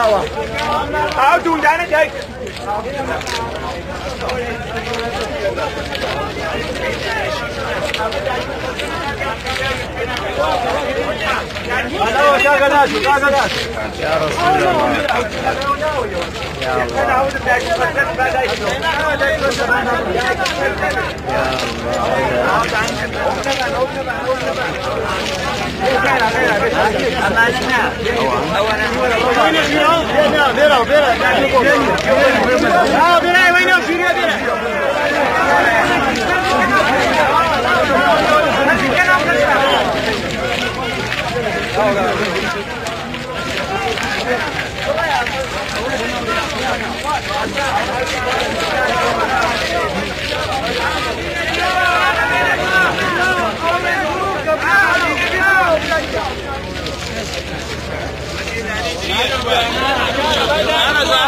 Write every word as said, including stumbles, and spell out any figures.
dawa. A dun da ne dai. Allah ya ga nasu, ga ga nasu. Ya Rasulullah. Ya Allah. Ana